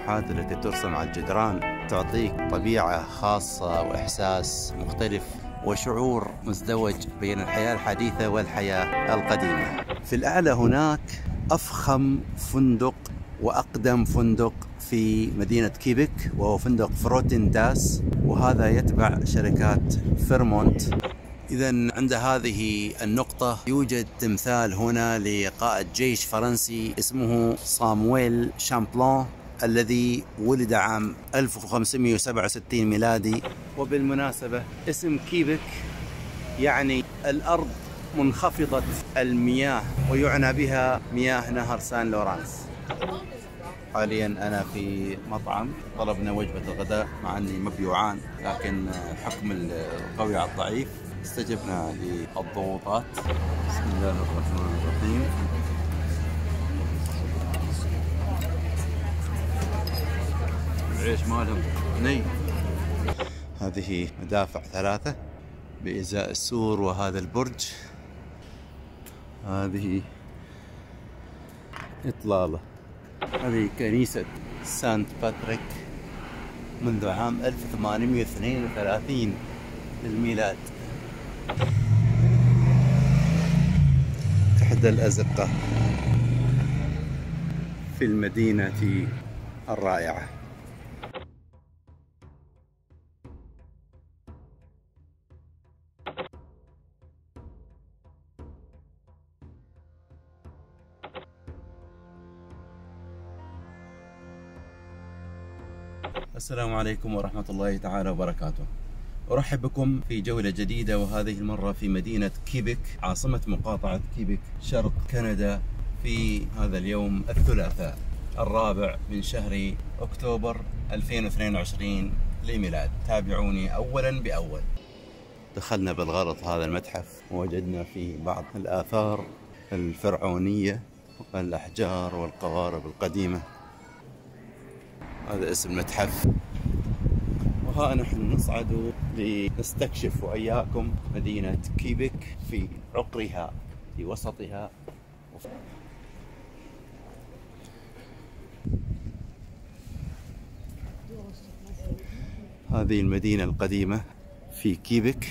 اللوحات التي ترسم على الجدران تعطيك طبيعة خاصة وإحساس مختلف وشعور مزدوج بين الحياة الحديثة والحياة القديمة. في الأعلى هناك أفخم فندق وأقدم فندق في مدينة كيبك، وهو فندق فروتنداس، وهذا يتبع شركات فيرمونت. إذن عند هذه النقطة يوجد تمثال هنا لقائد جيش فرنسي اسمه صامويل شامبلون، الذي ولد عام 1567 ميلادي. وبالمناسبة اسم كيبك يعني الأرض منخفضة المياه، ويعنى بها مياه نهر سان لورانس. حاليا أنا في مطعم، طلبنا وجبة الغداء مع أني مبيوعان، لكن حكم القوي على الضعيف استجبنا للضغوطات. بسم الله الرحمن الرحيم. العيش مالهم ني. هذه مدافع 3 بإزاء السور، وهذا البرج، هذه إطلالة. هذه كنيسة سانت باتريك منذ عام 1832 للميلاد. إحدى الأزقة في المدينة الرائعة. السلام عليكم ورحمة الله تعالى وبركاته. أرحب بكم في جولة جديدة، وهذه المرة في مدينة كيبك، عاصمة مقاطعة كيبك شرق كندا، في هذا اليوم الثلاثاء 4 من شهر أكتوبر 2022 لميلاد. تابعوني أولا بأول. دخلنا بالغلط هذا المتحف، ووجدنا فيه بعض الآثار الفرعونية والأحجار والقوارب القديمة. هذا اسم المتحف. وها نحن نصعد لنستكشف وإياكم مدينة كيبك في عقرها، في وسطها. هذه المدينة القديمة في كيبك.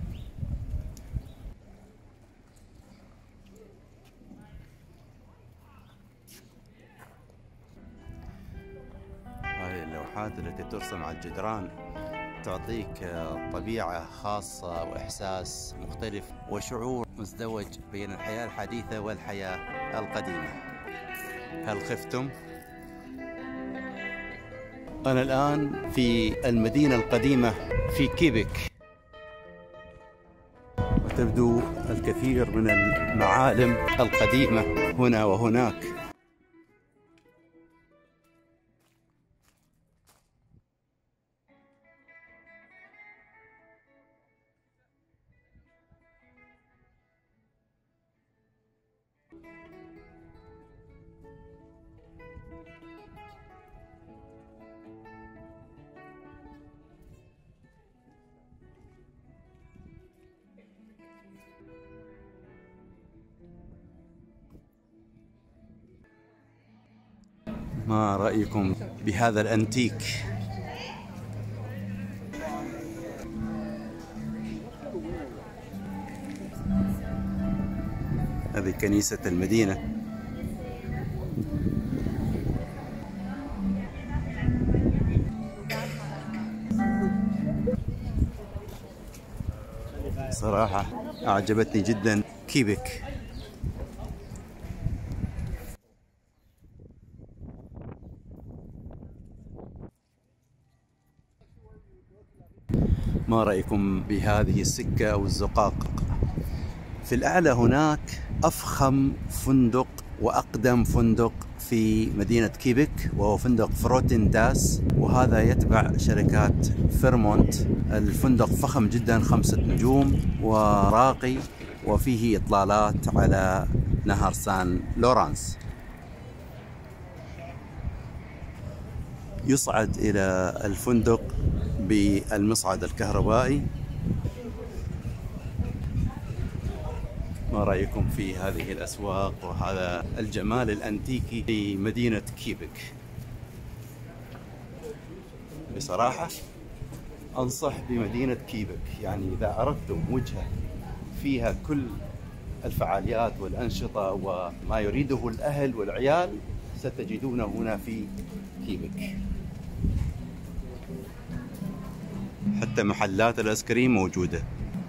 هذه اللوحات التي ترسم على الجدران تعطيك طبيعة خاصة وإحساس مختلف وشعور مزدوج بين الحياة الحديثة والحياة القديمة. هل خفتم؟ أنا الآن في المدينة القديمة في كيبك، وتبدو الكثير من المعالم القديمة هنا وهناك. ما رأيكم بهذا الأنتيك؟ هذه كنيسة المدينة. صراحة أعجبتني جدا كيبك. ما رأيكم بهذه السكة أو الزقاق؟ في الأعلى هناك أفخم فندق وأقدم فندق في مدينة كيبك، وهو فندق فروتنداس، وهذا يتبع شركات فيرمونت. الفندق فخم جدا، 5 نجوم وراقي، وفيه إطلالات على نهر سان لورانس. يصعد إلى الفندق بالمصعد الكهربائي. ما رأيكم في هذه الأسواق وهذا الجمال الأنتيكي في مدينة كيبك؟ بصراحة أنصح بمدينة كيبك. يعني إذا أردتم وجهة فيها كل الفعاليات والأنشطة وما يريده الأهل والعيال ستجدونه هنا في كيبك. حتى محلات الآيس كريم موجودة.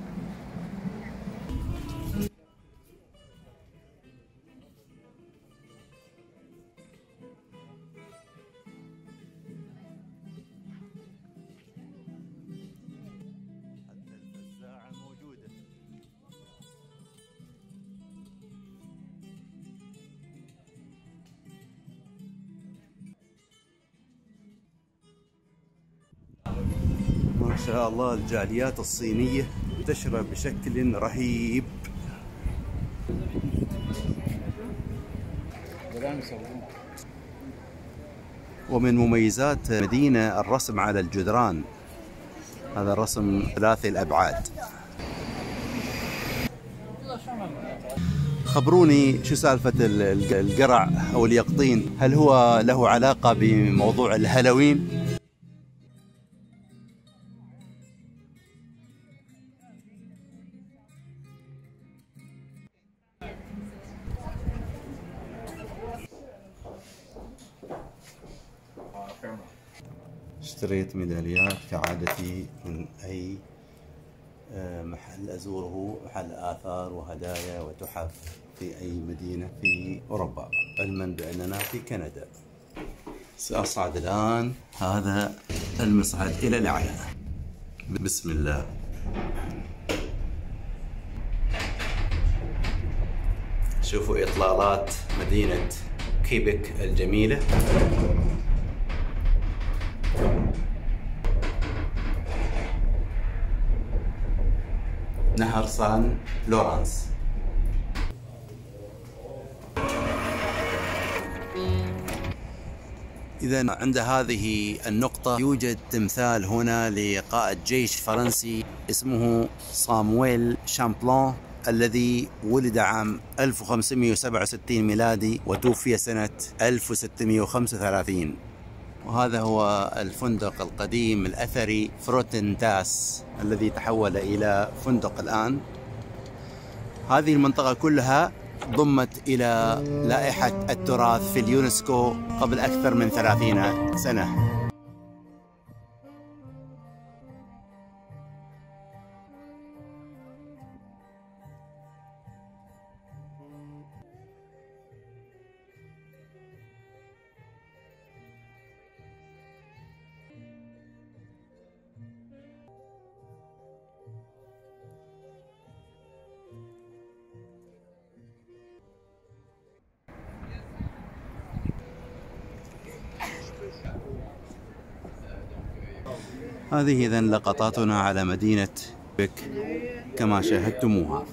حتى الفزاعة موجودة. ما شاء الله الجاليات الصينية منتشرة بشكل رهيب. ومن مميزات المدينة الرسم على الجدران، هذا الرسم ثلاثي الأبعاد. خبروني شو سالفة القرع أو اليقطين، هل هو له علاقة بموضوع الهالوين؟ اشتريت ميداليات كعادتي من أي محل أزوره، محل آثار وهدايا وتحف في أي مدينة في أوروبا، علما بأننا في كندا. سأصعد الآن هذا المصعد إلى الأعلى. بسم الله. شوفوا إطلالات مدينة كيبك الجميلة. نهر سان لورانس. إذا عند هذه النقطة يوجد تمثال هنا لقائد جيش فرنسي اسمه صامويل شامبلون، الذي ولد عام 1567 ميلادي وتوفي سنة 1635. وهذا هو الفندق القديم الأثري فروتنتاس الذي تحول إلى فندق الآن. هذه المنطقة كلها ضمت إلى لائحة التراث في اليونسكو قبل أكثر من 30 سنة. هذه إذن لقطاتنا على مدينة كيبك كما شاهدتموها.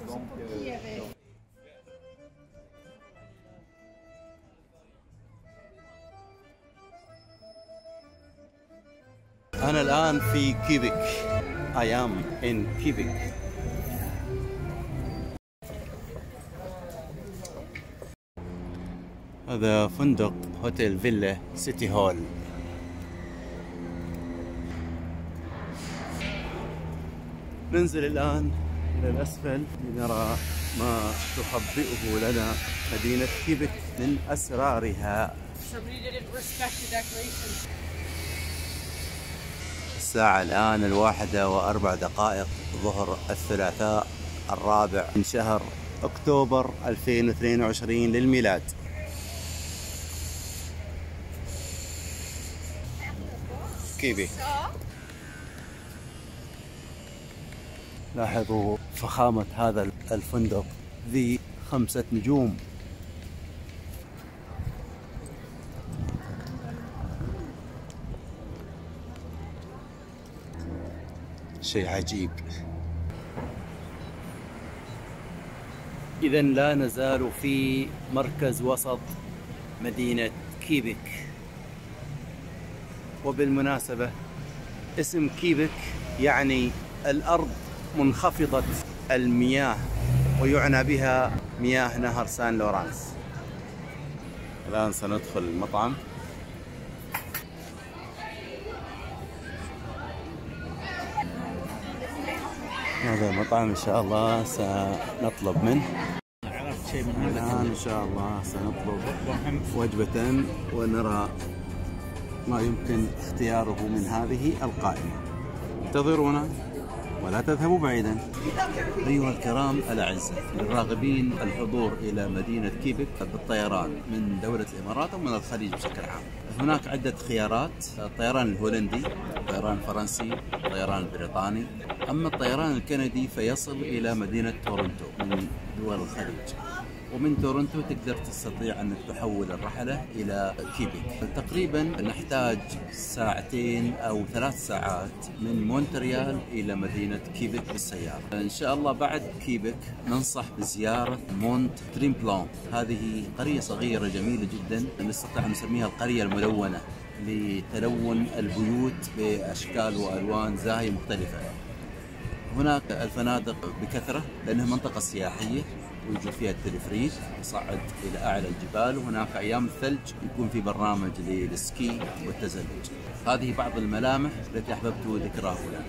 أنا الآن في كيبك. I am in كيبك. هذا فندق هوتيل فيلا سيتي هول. ننزل الآن إلى الأسفل لنرى ما تخبئه لنا مدينة كيبك من أسرارها. الساعة الآن 1:04 ظهر الثلاثاء 4 من شهر أكتوبر 2022 للميلاد. كيبك. لاحظوا فخامة هذا الفندق ذي 5 نجوم. شيء عجيب. إذن لا نزال في مركز وسط مدينة كيبك. وبالمناسبة اسم كيبك يعني الأرض منخفضة المياه، ويعنى بها مياه نهر سان لورانس. الآن سندخل المطعم. هذا مطعم إن شاء الله سنطلب منه عرفت شيء من هذا الآن. إن شاء الله سنطلب وجبة ونرى ما يمكن اختياره من هذه القائمة. انتظرونا ولا تذهبوا بعيدا. أيها الكرام الأعزاء، للراغبين الحضور إلى مدينة كيبك بالطيران من دولة الإمارات أو من الخليج بشكل عام، هناك عدة خيارات: الطيران الهولندي، الطيران الفرنسي، الطيران البريطاني. أما الطيران الكندي فيصل إلى مدينة تورنتو من دول الخليج، ومن تورنتو تقدر تستطيع أن تحول الرحلة إلى كيبك. تقريبا نحتاج 2 أو 3 ساعات من مونتريال إلى مدينة كيبك بالسيارة. إن شاء الله بعد كيبك ننصح بزيارة مونت تريمبلون. هذه قرية صغيرة جميلة جدا، نستطيع أن نسميها القرية الملونة لتلون البيوت بأشكال وألوان زاهية مختلفة. هناك الفنادق بكثرة لأنها منطقة سياحية، ويوجد فيها التلفريك يصعد إلى أعلى الجبال، وهناك أيام الثلج يكون في برنامج للسكي والتزلج. هذه بعض الملامح التي أحببت ذكرها هنا.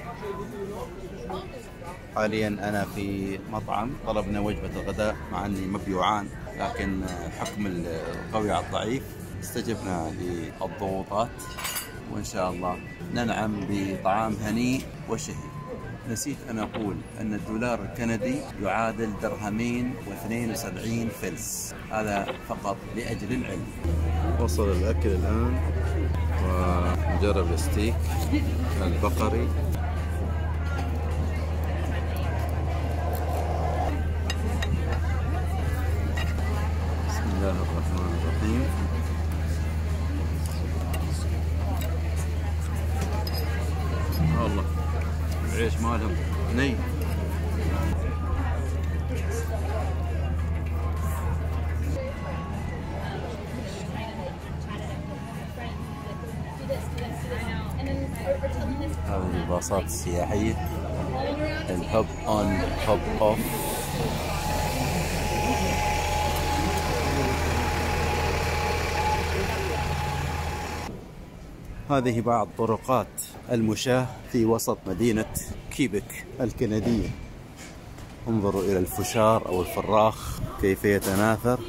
حاليا أنا في مطعم، طلبنا وجبة الغداء مع أني مبيوعان، لكن حكم القوي على الضعيف استجبنا للضغوطات، وإن شاء الله ننعم بطعام هنيء وشهي. نسيت أن أقول أن الدولار الكندي يعادل درهمين و72 فلس، هذا فقط لأجل العلم. وصل الأكل الآن ونجرب الستيك البقري. بسم الله الرحمن الرحيم. الله، العيش مالهم ني. هذه الباصات السياحية، الهوب اون هوب اوف. هذه بعض طرقات المشاة في وسط مدينة كيبك الكندية. انظروا إلى الفشار أو الفراخ كيف يتناثر.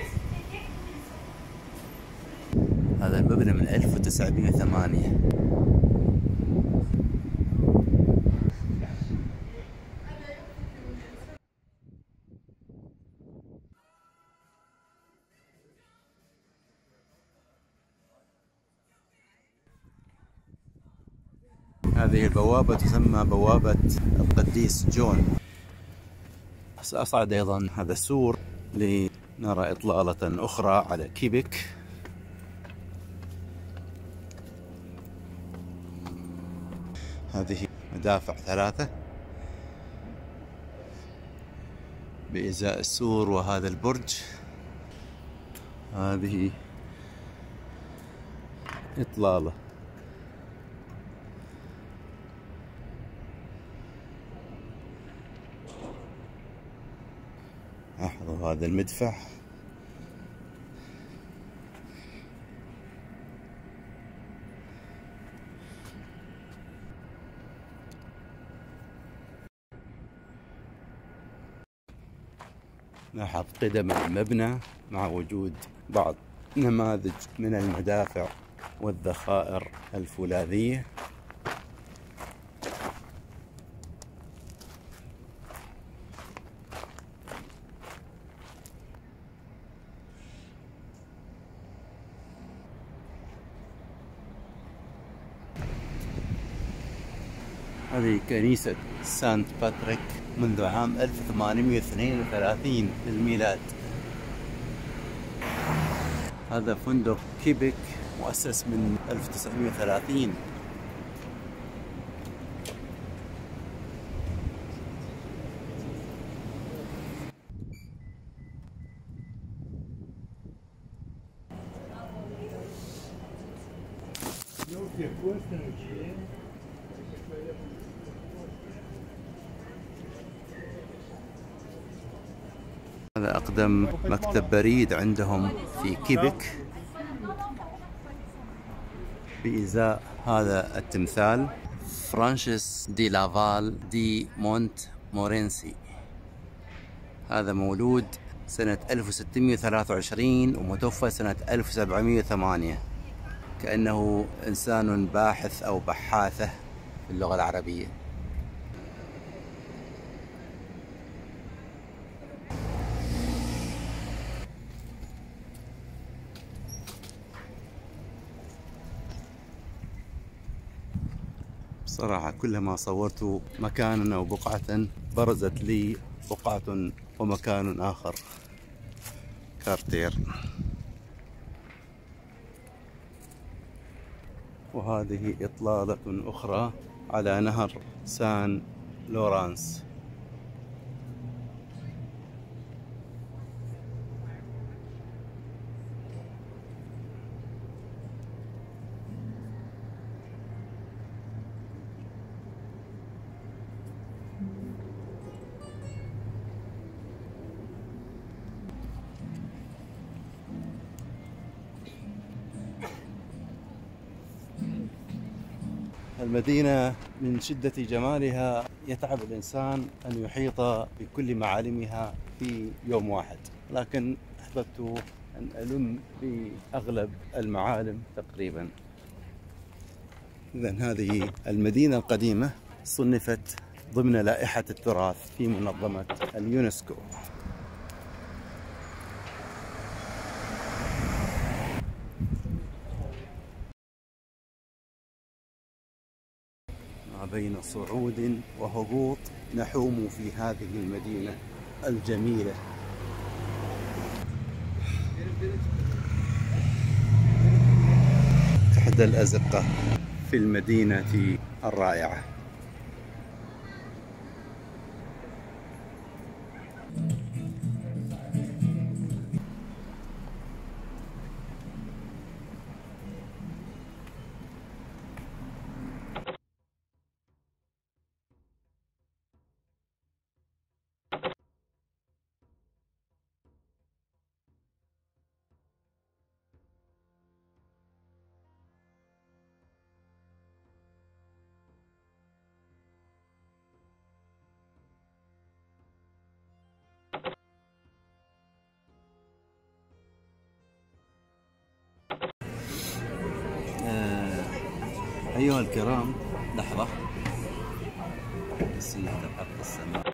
هذا المبنى من 1908. هذه البوابة تسمى بوابة القديس جون. سأصعد أيضا هذا السور لنرى إطلالة أخرى على كيبك. هذه مدافع 3 بإزاء السور وهذا البرج. هذه إطلالة. لاحظوا هذا المدفع. لاحظ قدم المبنى مع وجود بعض نماذج من المدافع والذخائر الفولاذية. هذه كنيسة سانت باتريك منذ عام 1832 للميلاد. هذا فندق كيبك مؤسس من 1930. هذا أقدم مكتب بريد عندهم في كيبك بإزاء هذا التمثال فرانشيس دي لافال دي مونت مورينسي. هذا مولود سنة 1623 ومتوفى سنة 1708. كأنه إنسان باحث أو بحاثة في اللغة العربية. بصراحة كلما صورت مكانا أو بقعة برزت لي بقعة ومكان آخر. كارتير. وهذه إطلالة أخرى على نهر سان لورانس. المدينة من شدة جمالها يتعب الإنسان أن يحيط بكل معالمها في يوم واحد، لكن أحببت أن ألم بأغلب المعالم تقريبا. إذن هذه المدينة القديمة صنفت ضمن لائحة التراث في منظمة اليونسكو. ما بين صعود وهبوط نحوم في هذه المدينة الجميلة. إحدى الأزقة في المدينة الرائعة. أيها الكرام، لحظة بس نتحقق السماء.